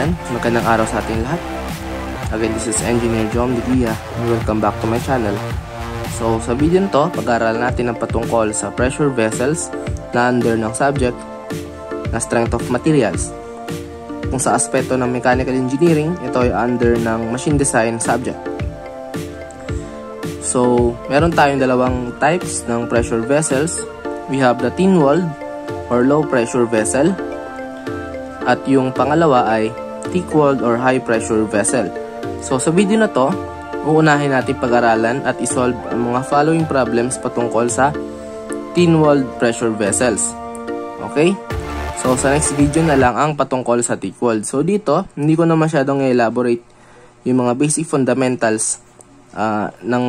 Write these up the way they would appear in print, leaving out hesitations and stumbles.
ayan, magandang araw sa ating lahat. Again, this is Engineer Jom Digia and welcome back to my channel. So, sa video nito, pag-aaralan natin ang patungkol sa pressure vessels na under ng subject na strength of materials. Kung sa aspeto ng mechanical engineering, ito ay under ng machine design subject. So, meron tayong dalawang types ng pressure vessels. We have the thin-walled or low pressure vessel. At yung pangalawa ay thick-walled or high-pressure vessel. So, sa video na to, uunahin natin pag-aralan at isolve ang mga following problems patungkol sa thin-walled pressure vessels. Okay? So, sa next video na lang ang patungkol sa thick-walled. So, dito, hindi ko na masyadong i-elaborate yung mga basic fundamentals ng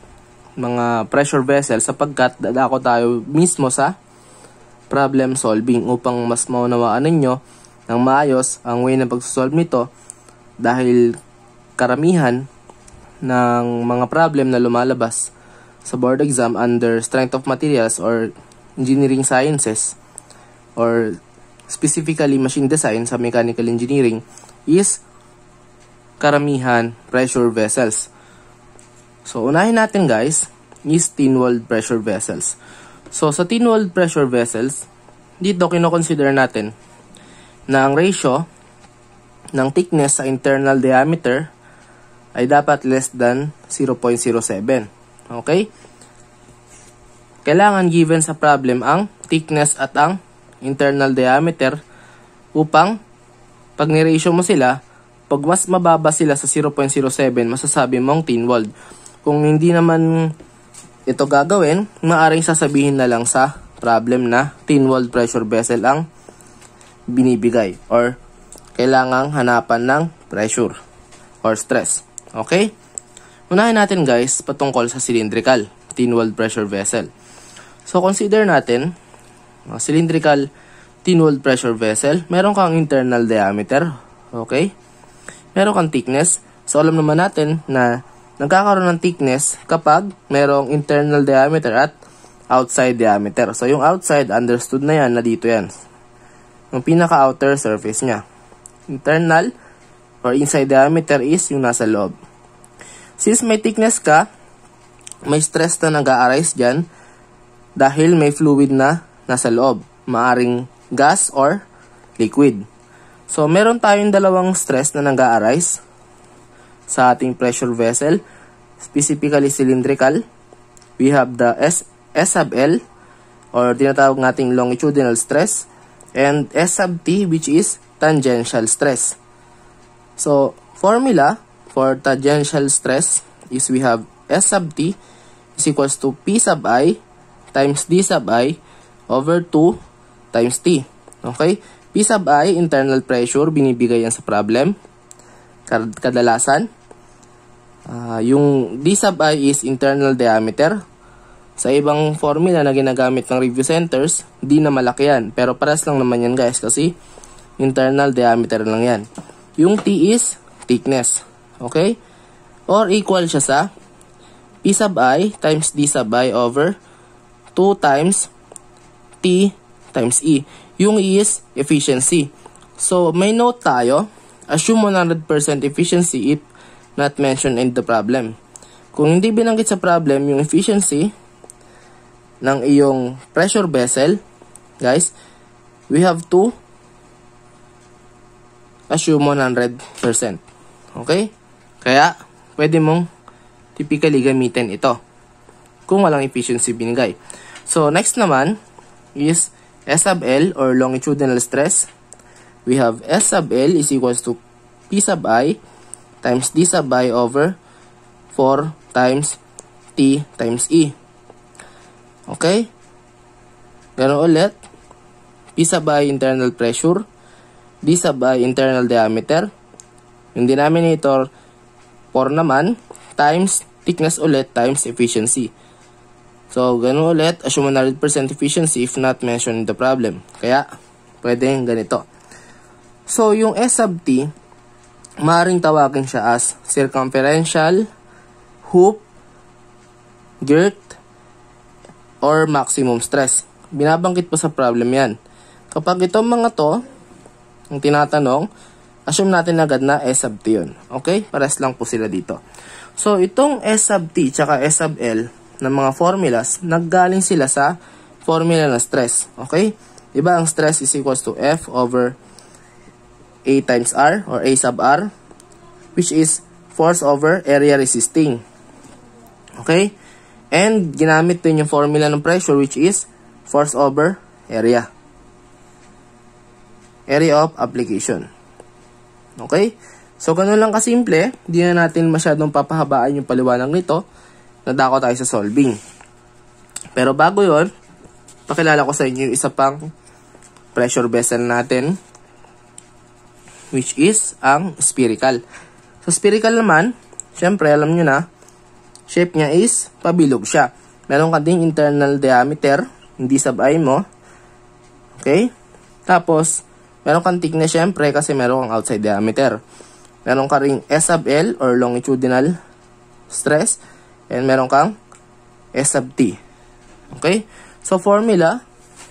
mga pressure vessels sapagkat dadako tayo mismo sa problem solving upang mas maunawaan ninyo ng maayos ang way na pagsosolve nito dahil karamihan ng mga problem na lumalabas sa board exam under strength of materials or engineering sciences or specifically machine design sa mechanical engineering is karamihan pressure vessels. So unahin natin guys is thin-walled pressure vessels. So sa thin-walled pressure vessels, dito kino-consider natin na ang ratio ng thickness sa internal diameter ay dapat less than 0.07. Okay? Kailangan given sa problem ang thickness at ang internal diameter upang pag ni-ratio mo sila, pag mas mababa sila sa 0.07, masasabi mong thin-walled. Kung hindi naman ito gagawin, maaaring sasabihin na lang sa problem na thin-walled pressure vessel ang binibigay or kailangang hanapan ng pressure or stress. Okay? Unahin natin guys patungkol sa cylindrical thin-walled pressure vessel. So consider natin cylindrical thin-walled pressure vessel. Meron kang internal diameter. Okay? Meron kang thickness. So alam naman natin na nagkakaroon ng thickness kapag merong internal diameter at outside diameter. So yung outside understood na yan na dito yan. Yung pinaka-outer surface niya. Internal or inside diameter is yung nasa loob. Since may thickness ka, may stress na nag-a-arise dyan dahil may fluid na nasa loob. Maaring gas or liquid. So, meron tayong dalawang stress na nag-a-arise sa ating pressure vessel. Specifically cylindrical. We have the S sub L or tinatawag nating longitudinal stress. And S sub T which is tangential stress. So, formula for tangential stress is we have S sub T is equals to P sub I times D sub I over 2 times T. Okay? P sub I, internal pressure, binibigay yan sa problem. Kadalasan. Yung D sub I is internal diameter. Sa ibang formula na ginagamit ng review centers, di na malaki yan. Pero paras lang naman yan guys kasi internal diameter lang yan. Yung T is thickness. Okay? Or equal siya sa P sub I times D sub I over 2 times T times E. Yung E is efficiency. So, may note tayo. Assume 100% efficiency if not mentioned in the problem. Kung hindi binanggit sa problem yung efficiency ng iyong pressure vessel, guys, we have to assume 100%. Okay? Kaya, pwede mong typically gamitin ito kung walang efficiency binigay. So, next naman is S sub L or longitudinal stress. We have S sub L is equals to P sub I times D sub I over 4 times T times E. Okay? Ganun ulit. P sub I internal pressure, D sub I internal diameter. Yung denominator 4 naman times thickness ulit times efficiency. So, ganun ulit, assume 100% efficiency if not mentioned in the problem. Kaya, pwedeng ganito. So, yung S sub T, maaaring tawagin siya as circumferential, hoop, girth, or maximum stress. Binabangkit po sa problem yan. Kapag itong mga to, ang tinatanong, assume natin agad na S sub T yun. Okay? Pares lang po sila dito. So, itong S sub T tsaka S sub L ng mga formulas, naggaling sila sa formula ng stress. Okay? Diba, ang stress is equals to F over A times R or A sub R, which is force over area resisting. Okay? And ginamit din yung formula ng pressure, which is force over area. Area of application. Okay? So, ganun lang kasimple. Hindi na natin masyadong papahabaan yung paliwanag nito. Nadako tayo sa solving. Pero bago yon, pakilala ko sa inyo yung isa pang pressure vessel natin, which is ang spherical. So, spherical naman, syempre, alam nyo na, shape niya is pabilog siya. Meron ka ding internal diameter, hindi sub I mo. Okay? Tapos, meron kang thickness syempre kasi meron kang outside diameter. Meron ka ring S sub L or longitudinal stress. And meron kang S sub T. Okay? So, formula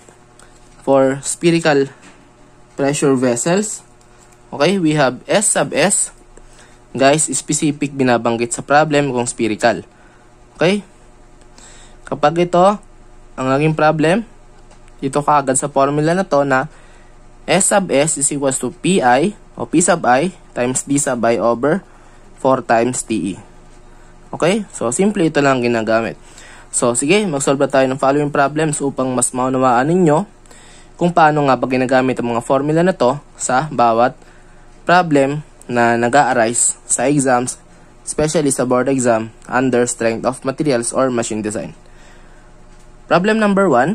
for spherical pressure vessels. Okay? We have S sub S. Guys, specific binabanggit sa problem kung spherical. Okay? Kapag ito, ang naging problem, ito kaagad sa formula na to na S sub S is equals to Pi o P sub I times D sub I over 4 times TE. Okay? So, simple ito lang ginagamit. So, sige, mag-solve tayo ng following problems upang mas maunawaan ninyo kung paano nga ba ginagamit ang mga formula na to sa bawat problem na nag-a-arise sa exams, especially sa board exam under strength of materials or machine design. Problem number 1,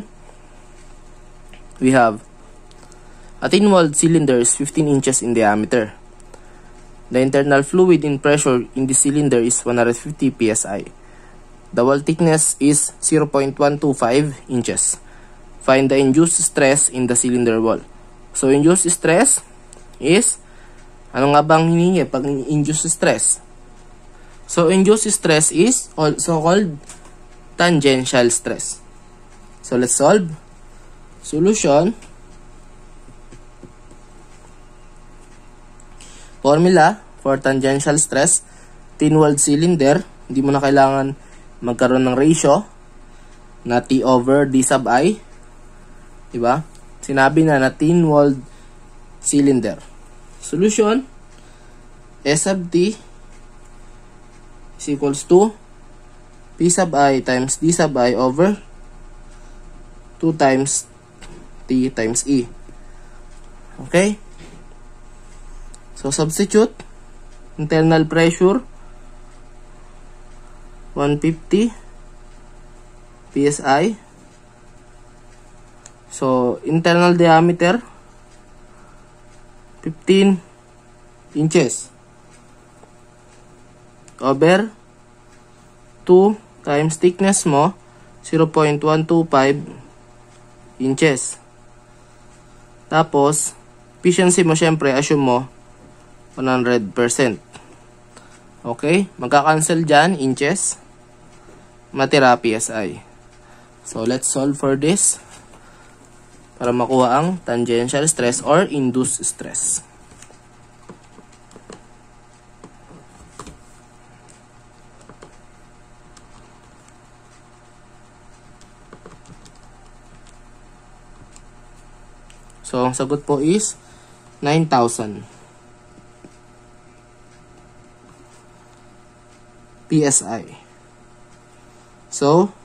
we have a thin-walled cylinder is 15 inches in diameter. The internal fluid in pressure in the cylinder is 150 psi. The wall thickness is 0.125 inches. Find the induced stress in the cylinder wall. So, induced stress is, ano nga bang hiningi pag induced stress? So, induced stress is also called tangential stress. So, let's solve. Solution. Formula for tangential stress. Thin-walled cylinder. Hindi mo na kailangan magkaroon ng ratio na T over D sub I. Diba? Sinabi na thin-walled cylinder. Solution, S sub T is equals to P sub I times D sub I over 2 times T times E. Okay? So, substitute. Internal pressure, 150 psi. So, internal diameter, 15 inches over 2 times thickness mo 0.125 inches. Tapos efficiency mo syempre assume mo 100%. Okay? Magka-cancel dyan inches, matira psi. So let's solve for this para makuha ang tangential stress or induced stress. So, ang sagot po is 9,000 psi. So,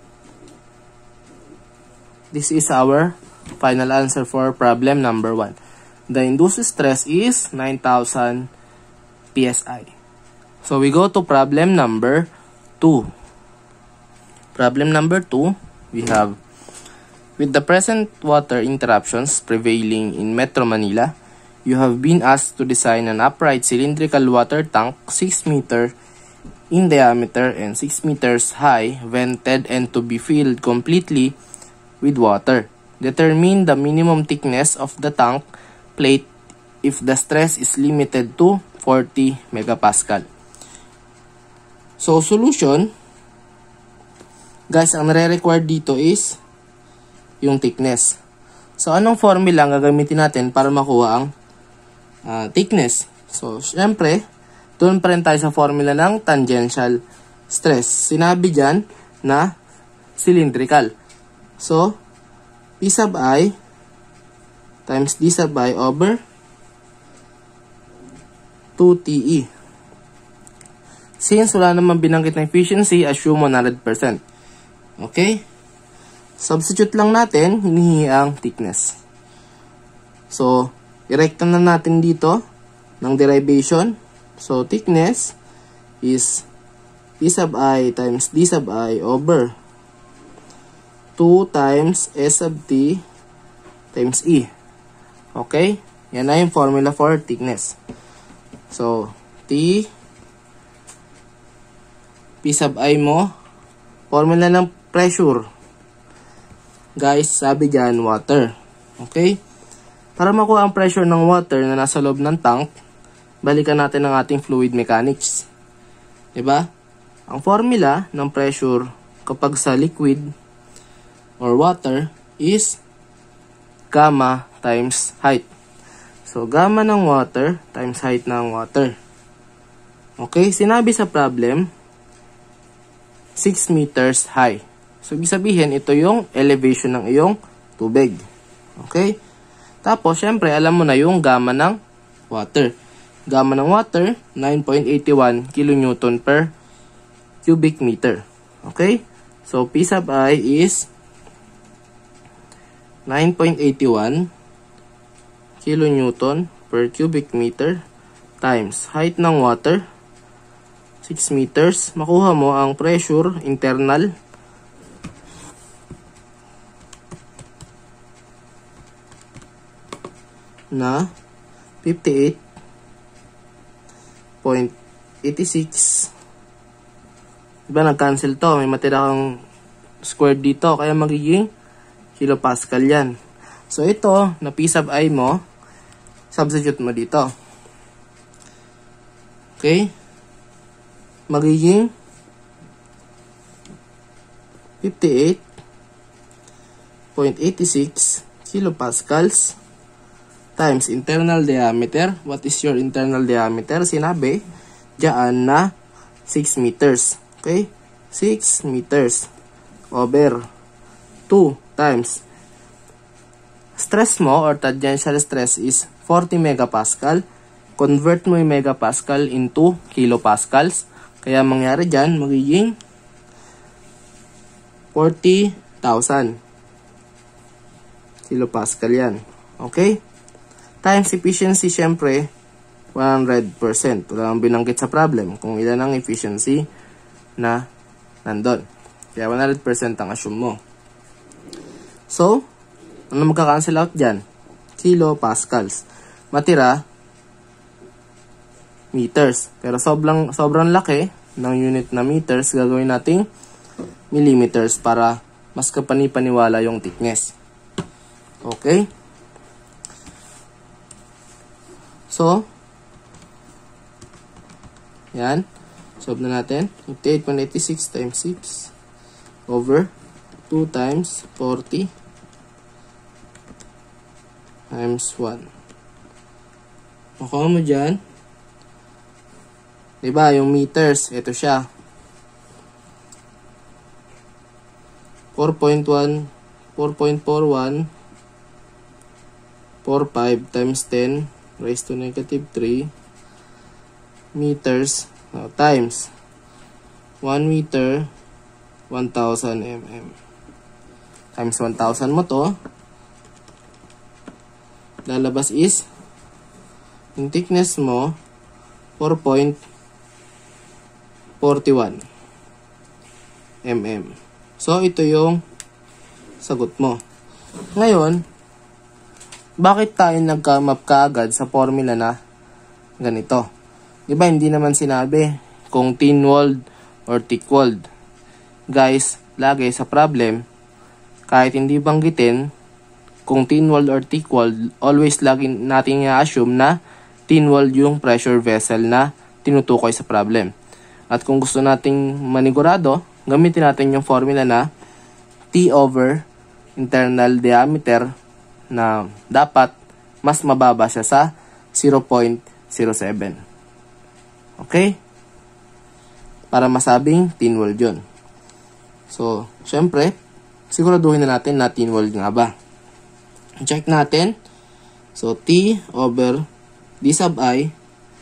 this is our final answer for problem number 1. The induced stress is 9,000 psi. So, we go to problem number 2. Problem number 2, we have, with the present water interruptions prevailing in Metro Manila, you have been asked to design an upright cylindrical water tank 6 meter in diameter and 6 meters high, vented and to be filled completely with water. Determine the minimum thickness of the tank plate if the stress is limited to 40 megapascal. So, solution, guys, ang nare-require dito is yung thickness. So, anong formula ang gagamitin natin para makuha ang thickness. So, syempre, doon pa rin tayo sa formula ng tangential stress. Sinabi dyan na cylindrical. So, P sub I times D sub I over 2TE. Since wala naman binanggit na efficiency, assume 100%. Okay? Substitute lang natin, hinihingi ang thickness. So, i-recta na natin dito ng derivation. So, thickness is P sub I times D sub I over 2 times S sub T times E. Okay? Yan na yung formula for thickness. So, T P sub I mo, formula ng pressure. Guys, sabi dyan, water. Okay? Para makuha ang pressure ng water na nasa loob ng tank, balikan natin ang ating fluid mechanics. Diba? Ang formula ng pressure kapag sa liquid or water is gamma times height. So, gamma ng water times height ng water. Okay? Sinabi sa problem, 6 meters high. So, ibig sabihin, ito yung elevation ng iyong tubig. Okay? Tapos, syempre, alam mo na yung gamma ng water. Gamma ng water, 9.81 kilonewton per cubic meter. Okay? So, P sub I is 9.81 kilonewton per cubic meter times height ng water, 6 meters. Makuha mo ang pressure internal na 58.86. Diba nag-cancel to? May matira kang squared dito. Kaya magiging kilopascal yan. So ito, na P sub I mo, substitute mo dito. Okay? Magiging 58.86 kilopascals times internal diameter. What is your internal diameter? Sinabi diyan na 6 meters. Okay? 6 meters over 2 times stress mo or tangential stress is 40 megapascal. Convert mo yung megapascal into kilopascals. Kaya mangyari dyan, magiging 40,000 kilopascal yan. Okay? Times efficiency, syempre, 100%. Wala nang binanggit sa problem kung ilan ang efficiency na nandun. Kaya 100% ang assume mo. So, ano magka-cancel out dyan? Kilopascals. Matira, meters. Pero sobrang laki ng unit na meters, gagawin nating millimeters para mas kapani-paniwala yung thickness. Okay? So, yan. Solve na natin. 58.86 times 6 over 2 times 40 times 1. Makuha mo dyan. Diba, yung meters, ito siya. 4.41 45 times 10 raised to negative 3 meters times 1 meter 1,000 mm. Times 1,000 mo to. Lalabas is yung thickness mo 4.41 mm. So, ito yung sagot mo. Ngayon, bakit tayo nag-come up kaagad sa formula na ganito? Diba, hindi naman sinabi kung thin-walled or thick-walled. Guys, lagi sa problem, kahit hindi banggitin kung thin-walled or thick-walled, always lagi natin i-assume na thin-walled yung pressure vessel na tinutukoy sa problem. At kung gusto nating manigurado, gamitin natin yung formula na T over internal diameter na dapat mas mababa siya sa 0.07. Okay? Para masabing thin walled yun. So, syempre, siguraduhin na natin na thin walled nga ba. Check natin. So, T over D sub I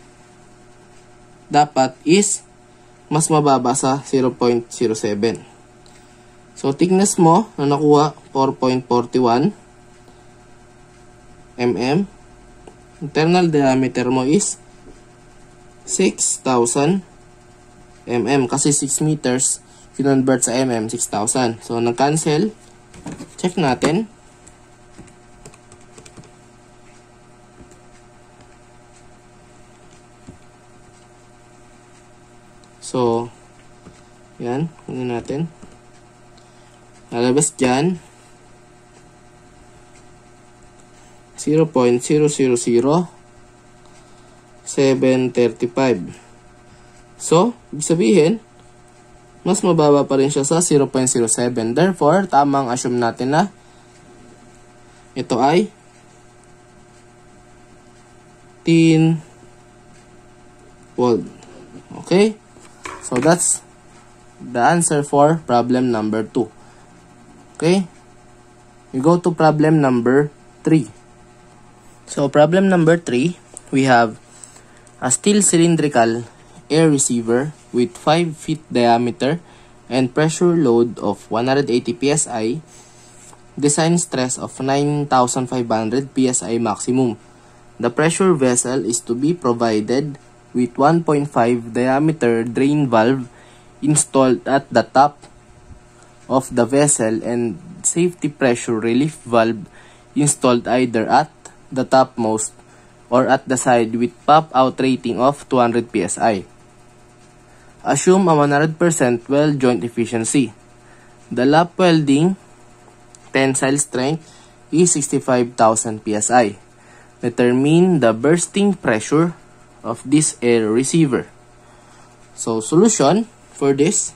dapat is mas mababa sa 0.07. So, thickness mo na nakuha 4.41 mm. Internal diameter mo is 6,000 mm. Kasi 6 meters, kinonvert sa mm, 6,000. So, nag-cancel. Check natin. So, yan. Kunin natin. Lalabas dyan 0.000735. So, ibig sabihin, mas mababa pa rin siya sa 0.07. Therefore, tamang assume natin na ito ay thin walled. Okay? So, that's the answer for problem number 2. Okay? We go to problem number 3. So, problem number 3, we have a steel cylindrical air receiver with 5 feet diameter and pressure load of 180 psi, design stress of 9,500 psi maximum. The pressure vessel is to be provided with 1.5 diameter drain valve installed at the top of the vessel and safety pressure relief valve installed either at the topmost or at the side with pop-out rating of 200 psi. Assume a 100% weld joint efficiency. The lap welding tensile strength is 65,000 psi. Determine the bursting pressure of this air receiver. So, solution for this,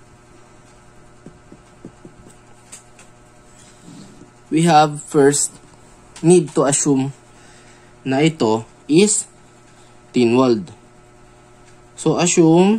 we have first need to assume na ito is thin walled. So, assume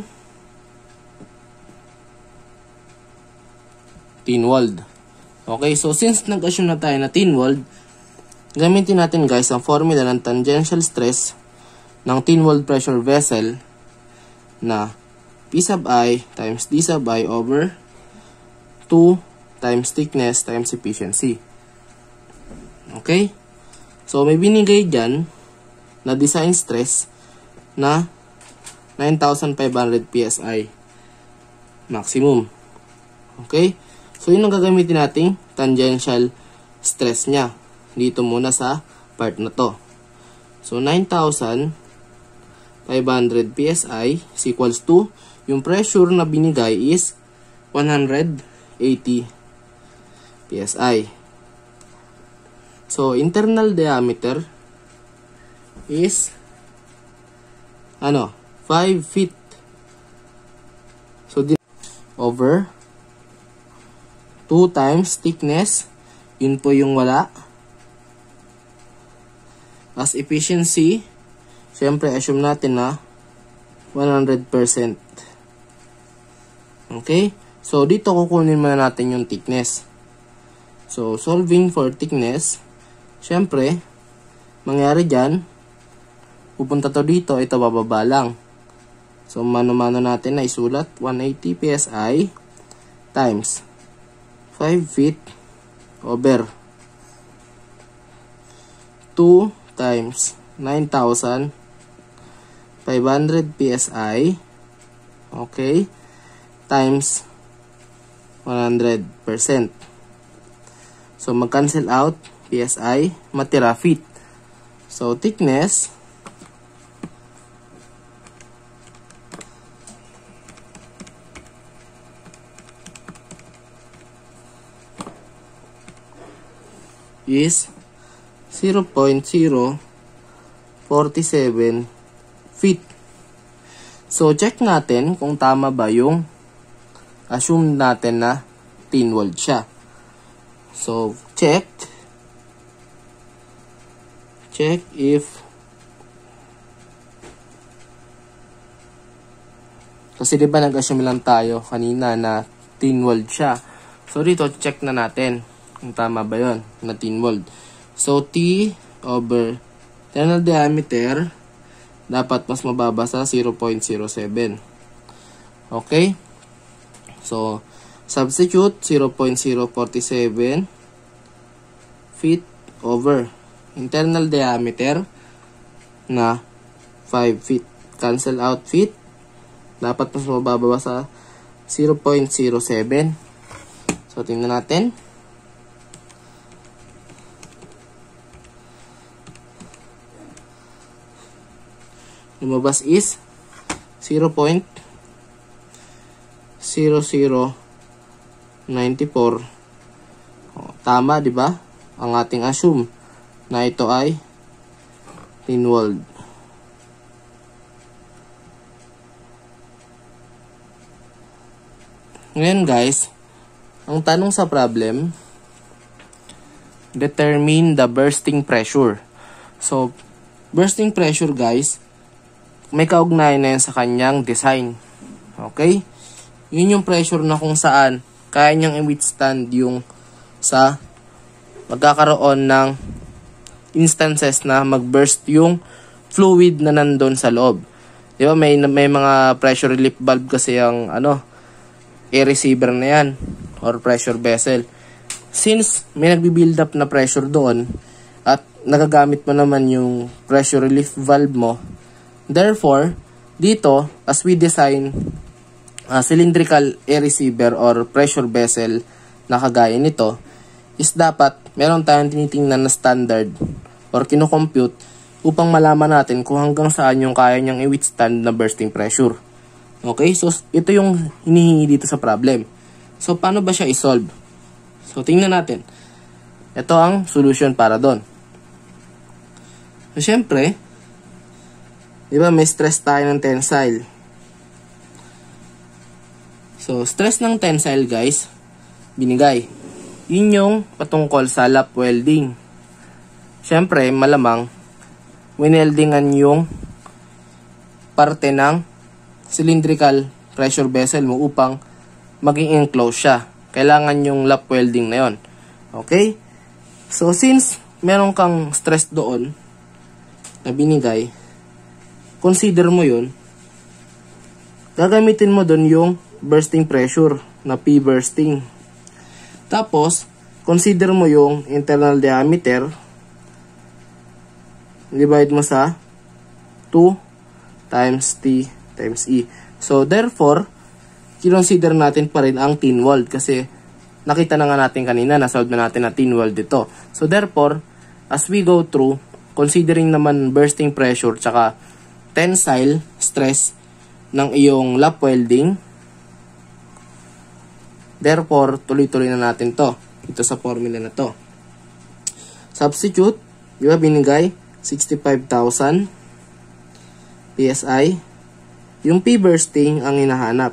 thin walled. Okay, so since nag-assume na tayo na thin walled, gamitin natin guys ang formula ng tangential stress ng thin walled pressure vessel na P sub I times D sub I over 2 times thickness times efficiency. Okay? So, may binigay dyan na design stress na 9,500 psi maximum. Okay? So, yun ang gagamitin nating tangential stress niya. Dito muna sa part na to. So, 9,500 psi is equals to, yung pressure na binigay is 180 psi. So, internal diameter is 5 feet. So, over 2 times thickness, yun po yung wala. As efficiency, syempre assume natin na 100%. Okay? So, dito kukunin muna natin yung thickness. So, solving for thickness, syempre, mangyari dyan, pupunta to dito, ito bababa lang. So, mano-mano natin na isulat 180 psi times 5 feet over 2 times 9,500 psi, okay, times 100%. So, mag-cancel out psi, matira feet. So, thickness is 0.047 feet. So, check natin kung tama ba yung assume natin na thin walled siya. So, check if Kasi di ba nag-assume lang tayo kanina na thin-walled siya. So dito, check na natin kung tama ba yun na thin-walled. So T over internal diameter dapat mas mababa sa 0.07. Okay? So, substitute 0.047 feet over internal diameter na 5 feet. Cancel out feet. Dapat mas mababa sa 0.07. So, tingnan natin. Lumabas is 0.0094. Tama, di ba? Ang ating assume na ito ay thin-walled. Ngayon guys, ang tanong sa problem, determine the bursting pressure. So, bursting pressure guys, may kaugnayan na yan sa kanyang design. Okay? Yun yung pressure na kung saan kaya niyang i-withstand yung sa magkakaroon ng instances na mag-burst yung fluid na nandun sa loob. Di ba? May mga pressure relief valve kasi yung air receiver na yan or pressure vessel. Since may nagbi-build up na pressure doon at nagagamit mo naman yung pressure relief valve mo, therefore, dito, as we design cylindrical air receiver or pressure vessel na kagaya nito, is dapat meron tayong tinitingnan na standard or kino-compute upang malaman natin kung hanggang saan yung kaya niyang i-withstand na bursting pressure. Okay? So, ito yung hinihingi dito sa problem. So, paano ba siya i-solve? So, tingnan natin. Ito ang solution para doon. So, syempre, di ba may stress tayo ng tensile. So, stress ng tensile guys, binigay. Yun yung patungkol sa lap welding. Syempre, malamang, wineldingan yung parte ng cylindrical pressure vessel mo upang maging enclosed siya. Kailangan yung lap welding na yon. Okay? So, since meron kang stress doon na binigay, consider mo yun, gagamitin mo doon yung bursting pressure na P bursting. Tapos, consider mo yung internal diameter, divide mo sa 2 times T times E. So, therefore, kinonsider natin pa rin ang thin-walled kasi nakita na nga natin kanina, nasolve na natin na thin-walled dito. So, therefore, as we go through, considering naman bursting pressure tsaka tensile stress ng iyong lap welding, therefore, tuloy-tuloy na natin to. Ito sa formula na to. Substitute, di ba binigay? 65,000 PSI. Yung P bursting ang hinahanap.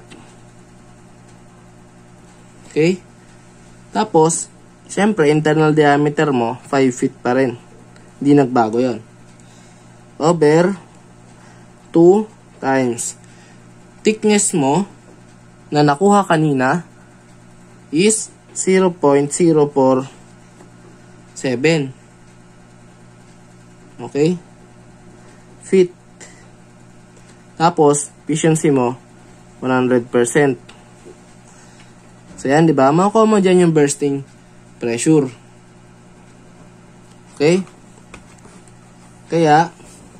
Okay? Tapos, syempre, internal diameter mo, 5 feet pa rin. Hindi nagbago yon. Over 2 times thickness mo na nakuha kanina is 0.047. Okay? Feet. Tapos, efficiency mo, 100%. So, yan, di ba? Makukuha mo dyan yung bursting pressure. Okay? Kaya,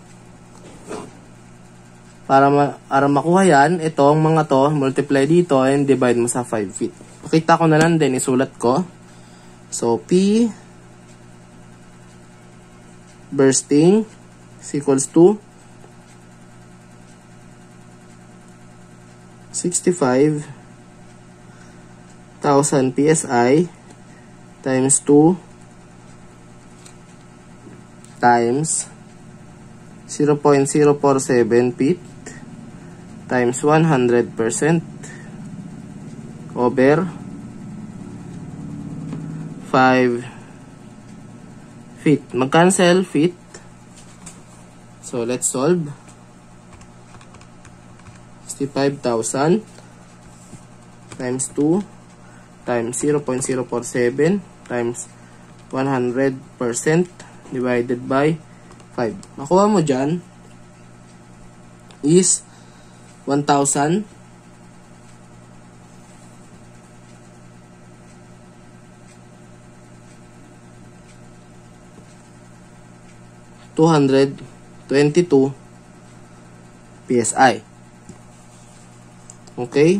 para makuha yan, itong mga to, multiply dito, and divide mo sa 5 feet. Pakita ko na lang din, isulat ko. So, P bursting is equals to 65,000 PSI times 2 times 0.047 feet times 100% over 5 feet. Mag-cancel feet. So, let's solve. 65,000 times 2 times 0.047 times 100% divided by 5. Makuha mo dyan is 1,000 222 PSI. Okay?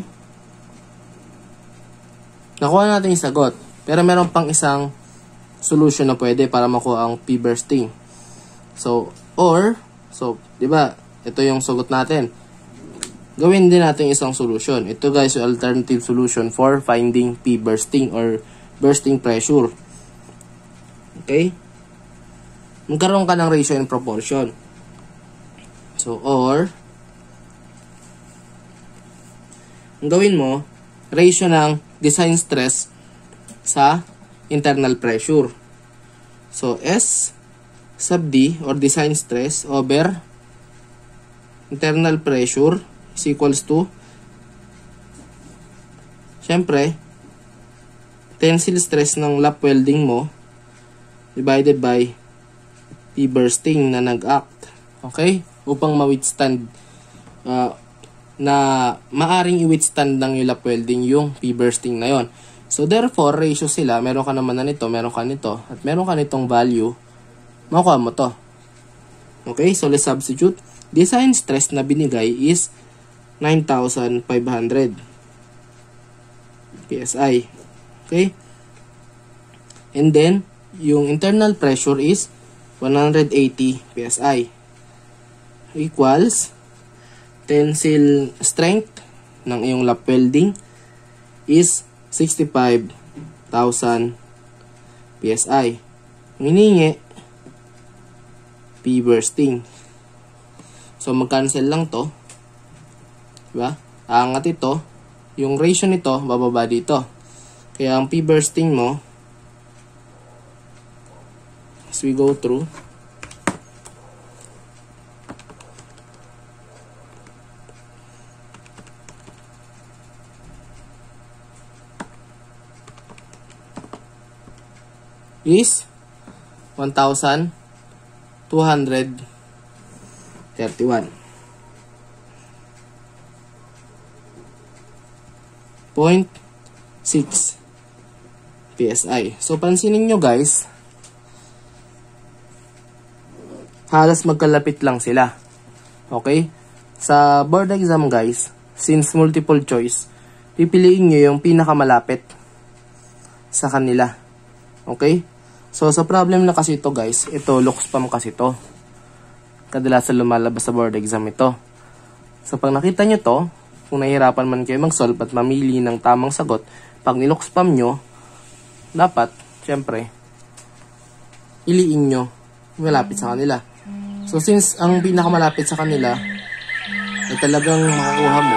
Nakuha natin yung sagot. Pero meron pang isang solution na pwede para makuha ang P bursting. So, di ba? Ito yung sagot natin. Gawin din natin isang solution. Ito guys, yung alternative solution for finding P bursting or bursting pressure. Okay? Magkaroon ka ng ratio and proportion. So, ang gawin mo, ratio ng design stress sa internal pressure. So, S sub D or design stress over internal pressure is equals to, syempre, tensile stress ng lap welding mo divided by P bursting na nag-act. Okay? Upang ma-withstand na maaring i-withstand ng yung lap welding yung P bursting na yon. So therefore, ratio sila, meron ka naman na nito, meron ka nito, at meron ka nitong value, makuha mo to. Okay? So let's substitute. Design stress na binigay is 9,500 PSI. Okay? And then, yung internal pressure is 180 PSI equals tensile strength ng iyong lap welding is 65,000 PSI. Hiningi P bursting. So mag-cancel lang to. Diba? Aangat ito. Yung ratio nito bababa dito. Kaya ang P bursting mo, as we go through, is 1,231. 0.6 PSI. So, pansinin nyo guys, halos magkalapit lang sila. Okay? Sa board exam guys, since multiple choice, pipiliin nyo yung pinakamalapit sa kanila. Okay? So, sa problem na kasi ito guys, ito, look spam kasi ito. Kadalasan lumalabas sa board exam ito. So, pag nakita nyo to, kung nahihirapan man kayo mag-solve at mamili ng tamang sagot, pag nilook spam nyo, dapat, syempre, iliin nyo malapit sa kanila. So, since ang pinakamalapit sa kanila ay talagang makukuha mo,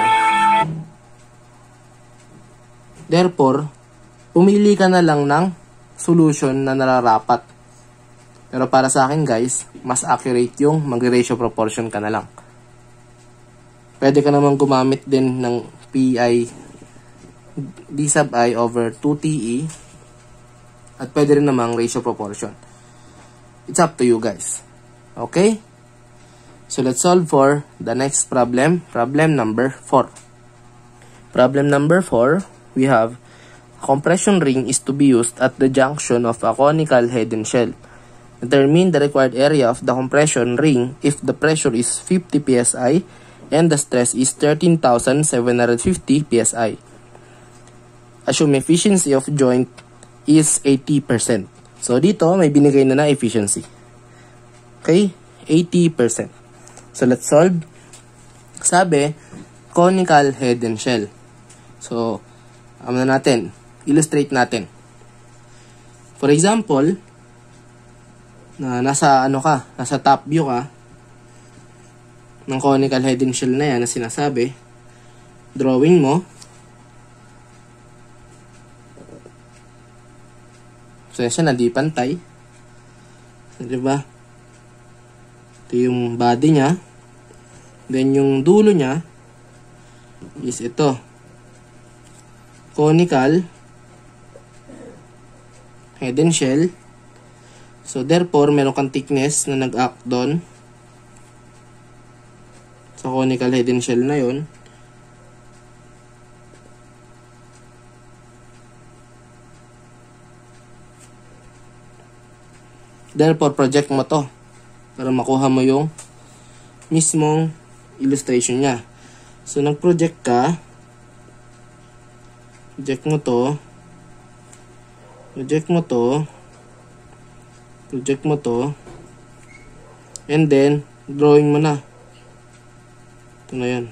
therefore, pumili ka na lang ng solution na nararapat. Pero para sa akin guys, mas accurate yung mag-ratio proportion ka na lang. Pwede ka naman gumamit din ng PI D sub I over 2TE at pwede rin namang ratio proportion. It's up to you guys. Okay? So let's solve for the next problem. Problem number 4. Problem number 4, we have a compression ring is to be used at the junction of a conical head and shell. Determine the required area of the compression ring if the pressure is 50 psi and the stress is 13,750 psi. Assume efficiency of joint is 80%. So dito may binigay na efficiency. Okay? 80%. So let's solve. Sabi, conical head and shell. So, natin, illustrate natin. For example, nasa top view ka ng conical head and shell na yan na sinasabi. Drawing mo. So, yan siya, hindi pantay. So, diba? Ito yung body niya. Then, yung dulo niya is ito. Conical head and shell. So, therefore, meron kang thickness na nag-act doon sa conical head and shell na yun. Therefore, project mo to para makuha mo yung mismong illustration niya. So, nag-project ka. Project mo to. Project mo to. Project mo to. And then, drawing mo na. Ito na yan.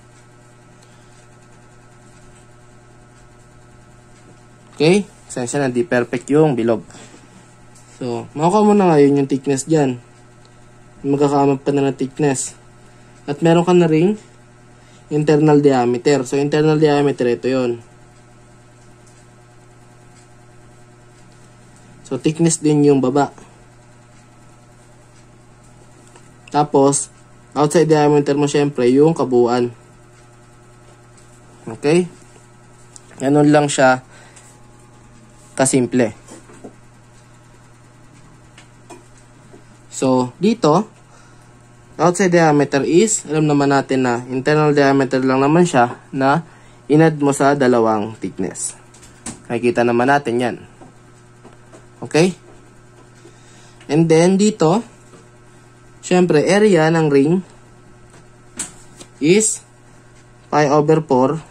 Okay? Sensya na, di perfect yung bilog. So, makuha mo na ngayon yung thickness dyan. Magkakamap ka na ng thickness. At meron ka na ring internal diameter. So, internal diameter, ito yon. So, thickness din yung baba. Tapos, outside diameter mo syempre yung kabuuan. Okay? Ganun lang siya kasimple. So, dito, outside diameter is, alam naman natin na internal diameter lang naman siya na inad mo sa dalawang thickness. Nakikita naman natin yan. Okay? And then, dito, syempre, area ng ring is pi over 4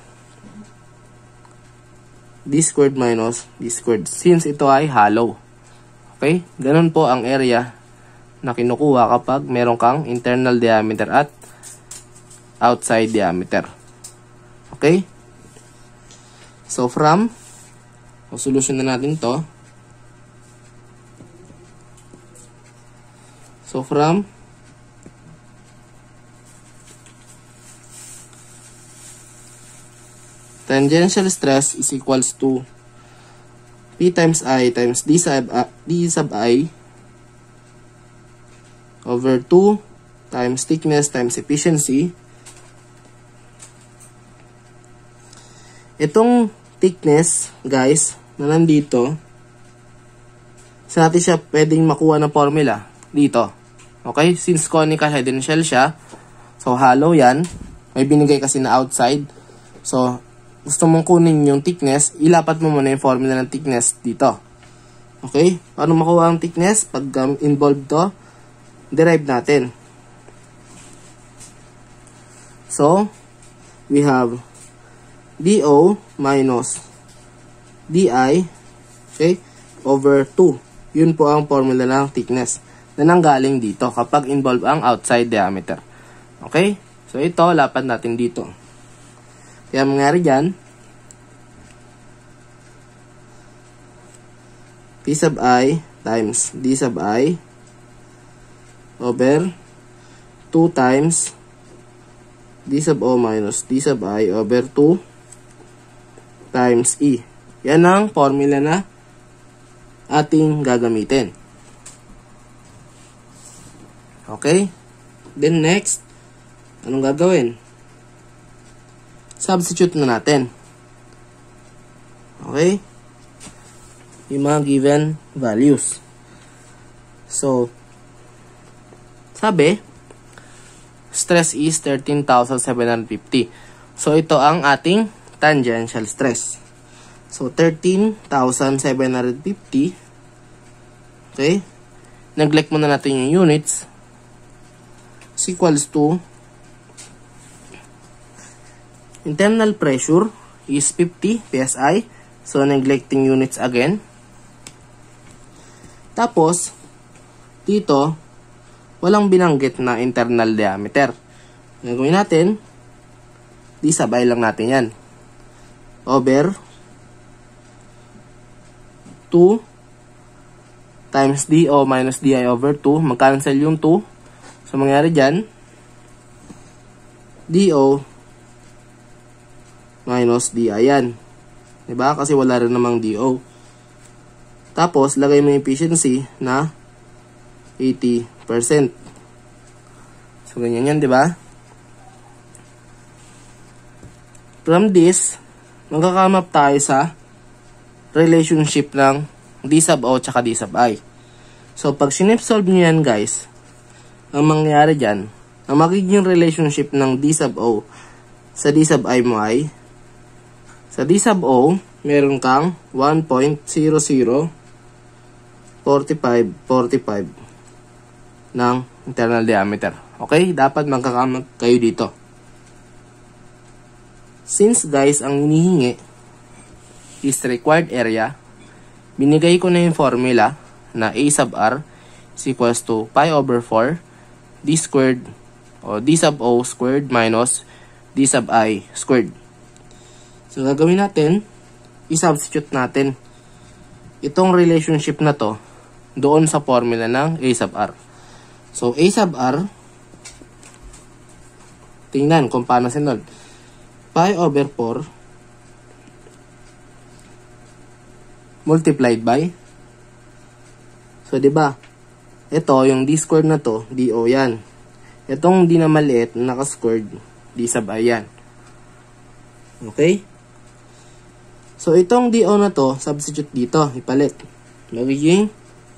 d squared minus d squared. Since ito ay hollow. Okay? Ganun po ang area na kinukuha kapag meron kang internal diameter at outside diameter. Okay? So, from, solution na natin to. So, from tangential stress is equals to P times I times D sub I over 2 times thickness times efficiency. Itong thickness, guys, na nandito, saan natin siya pwedeng makuha ng formula? Dito. Okay? Since conical head and shell siya, so hollow yan. May binigay kasi na outside. So, gusto mong kunin yung thickness, ilapat mo muna yung formula ng thickness dito. Okay? Paano makuha ang thickness? Pag involved to, derive natin. So, we have DO minus DI, okay, over 2. Yun po ang formula ng thickness na nanggaling dito kapag involved ang outside diameter. Okay? So, ito, lapat natin dito. Kaya mangyari dyan, P sub I times D sub I over 2 times D sub O minus D sub I over 2 times E. Yan ang formula na ating gagamitin. Okay? Then next, anong gagawin? Substitute na natin. Okay? Yung mga given values. So, sabi, stress is 13,750. So, ito ang ating tangential stress. So, 13,750. Okay? Neglect muna natin yung units. Is equals to internal pressure is 50 psi. So, neglecting units again. Tapos, dito, walang binanggit na internal diameter. Gagawin natin, D sub I lang natin yan. Over 2 times DO minus DI over 2. Mag-cancel yung 2. So, mangyari dyan, DO minus DI yan. Diba? Kasi wala rin namang DO. Tapos, lagay mo yung efficiency na 80%. So, ganyan yan, diba? From this, magkakamap tayo sa relationship ng D sub O tsaka D sub I. So, pag sinip-solve nyo yan, guys, ang mangyayari dyan, ang magiging relationship ng D sub O sa D sub I mo ay, sa D sub O, meron kang 1.004545 ng internal diameter. Okay? Dapat magkakamap kayo dito. Since, guys, ang hinihingi is required area, binigay ko na yung formula na A sub R is equals to pi over 4 D squared o D sub O squared minus D sub I squared. So, gagawin natin, i-substitute natin itong relationship na to doon sa formula ng A sub R. So, A sub R, tingnan kung paano sinod. Pi over 4 multiplied by, so, diba, ito, yung D squared na to, DO yan. Itong D na maliit, naka-squared, D sub I yan. Okay? So, itong DO na to, substitute dito, ipalit. Magiging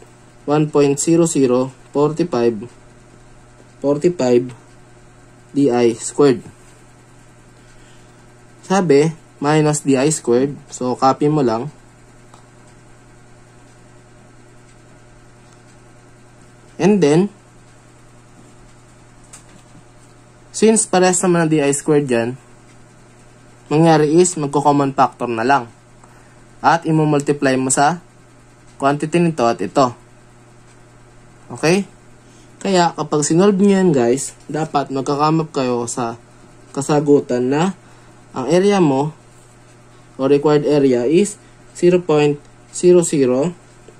1.0045 DI squared. Sabi, minus DI squared. So, copy mo lang. And then, since pares naman ng DI squared dyan, mangyari is, magko-common factor na lang. At, i-multiply mo sa quantity nito at ito. Okay? Kaya, kapag sinolve nyo yan, guys, dapat magkakamap kayo sa kasagutan na ang area mo, o required area, is 0.00715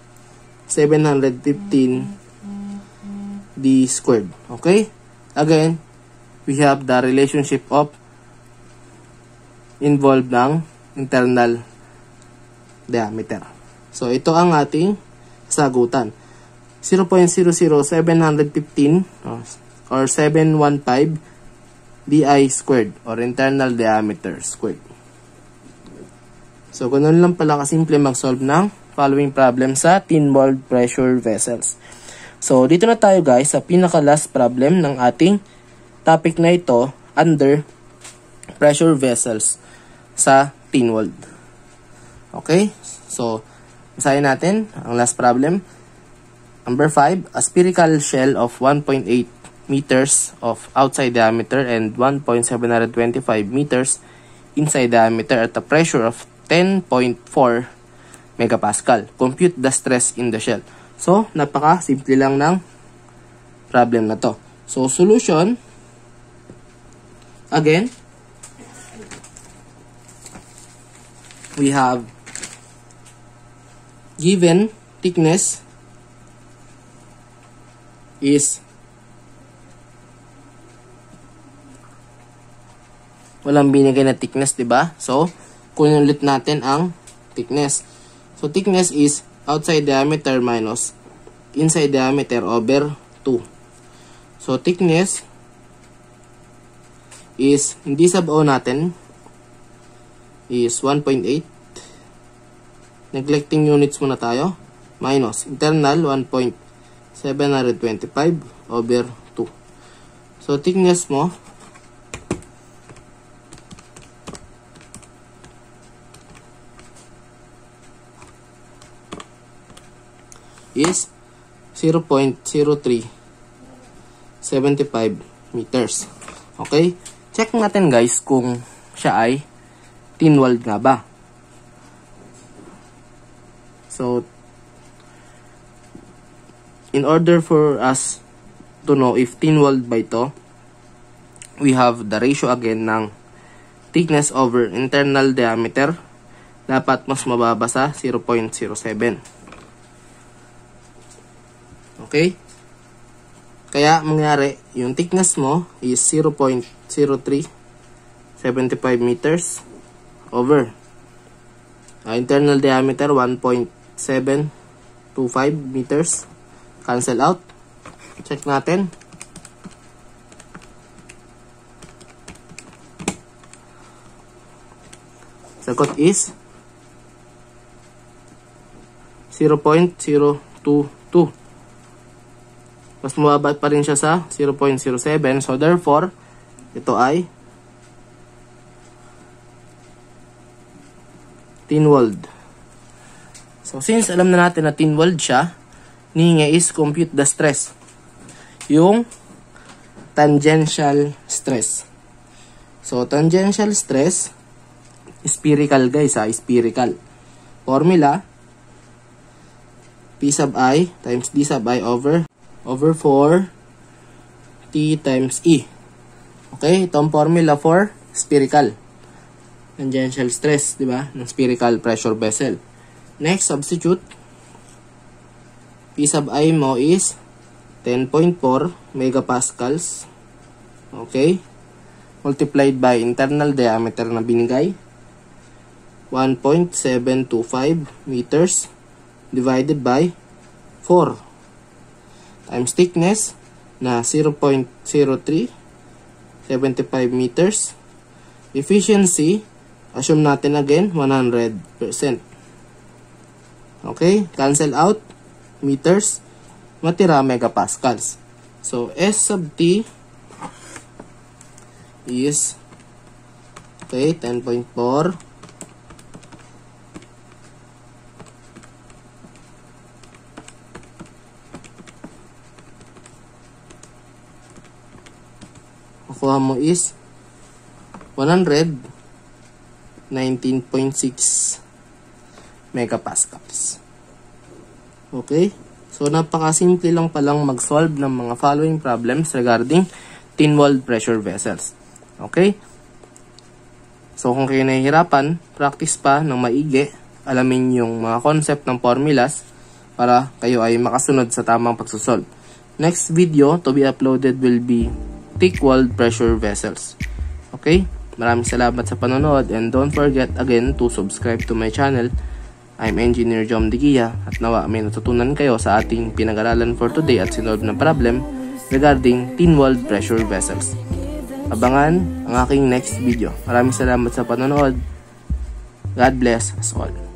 D squared. Okay? Again, we have the relationship of involved ng internal diameter. So, ito ang ating sagutan. 0.00715 or 715 DI squared or internal diameter squared. So, ganun lang pala kasimple mag-solve ng following problem sa thin walled pressure vessels. So, dito na tayo guys sa pinaka-last problem ng ating topic na ito under pressure vessels sa thin walled. Okay? So, basahin natin ang last problem. Number 5, a spherical shell of 1.8 meters of outside diameter and 1.725 meters inside diameter at a pressure of 10.4 megapascal. Compute the stress in the shell. So, napaka-simple lang ng problem na to. So, solution, again, we have given thickness is walang binigay na thickness, diba? So, kunin ulit natin ang thickness. So, thickness is outside diameter minus inside diameter over 2. So, thickness is, D sub O natin is 1.8. Neglecting units muna tayo. Minus internal 1.725 over 2. So, thickness mo is 0.0375 meters. Okay? Check natin guys kung siya ay thin walled nga ba. So, in order for us to know if thin walled ba ito, we have the ratio again ng thickness over internal diameter. Dapat mas mababa sa 0.07. Okay? Kaya, mangyari, yung thickness mo is 0.0375 meters over internal diameter 1.725 meters. Cancel out. Check natin. Sagot is 0.022. Mas mababa pa rin siya sa 0.07. So therefore, ito ay thin walled. So since alam na natin na thin walled siya, nihinga is compute the stress. Yung tangential stress. So tangential stress, spherical guys, spherical. Formula, P sub I times D sub I over 4 T times E. Okay, itong formula for spherical tangential stress, di ba? Ng spherical pressure vessel. Next, substitute. P sub I mo is 10.4 megapascals. Okay? Multiplied by internal diameter na binigay, 1.725 meters divided by 4 times thickness na 0.0375 meters. Efficiency, assume natin again 100%. Okay, cancel out meters, matira megapascals. So S sub T is 10.4 kuha mo is 119.6 megapascals. Okay? So, napakasimple lang palang mag-solve ng mga following problems regarding thin-walled pressure vessels. Okay? So, kung kayo nahihirapan, practice pa ng maigi, alamin yung mga concept ng formulas para kayo ay makasunod sa tamang pagsusolve. Next video to be uploaded will be thick-walled pressure vessels. Okay? Maraming salamat sa panonood and don't forget again to subscribe to my channel. I'm Engineer Jom Digia at nawa may natutunan kayo sa ating pinag-aralan for today at sinolve na problem regarding thin-walled pressure vessels. Abangan ang aking next video. Maraming salamat sa panonood. God bless us all.